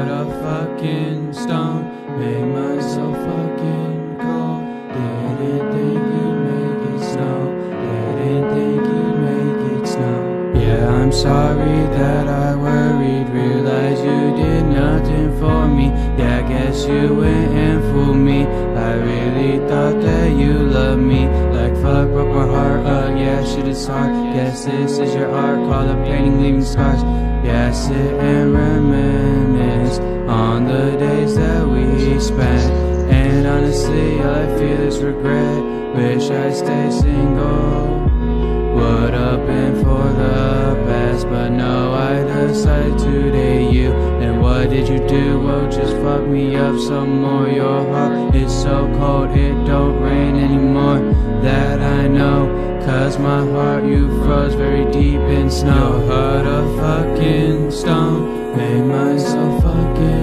heart of fucking stone, made myself fucking cold. Didn't think you'd make it snow, didn't think you'd make it snow. Yeah, I'm sorry that I worried, realized you did nothing for me. Yeah, I guess you went and fooled me. I really thought that you loved me. Like fuck, broke my heart, yeah, shit is hard. Guess this is your art, call up painting, leaving scars. Yeah, sit and reminisce on the days that we spent. And honestly, all I feel is regret. Wish I'd stay single, would've been for the best. But no, I decided to date you. And what did you do? Well, just fuck me up some more. Your heart is so cold, it don't rain anymore. That I know, cause my heart you froze very deep in snow. Your heart of fucking stone, made myself fucking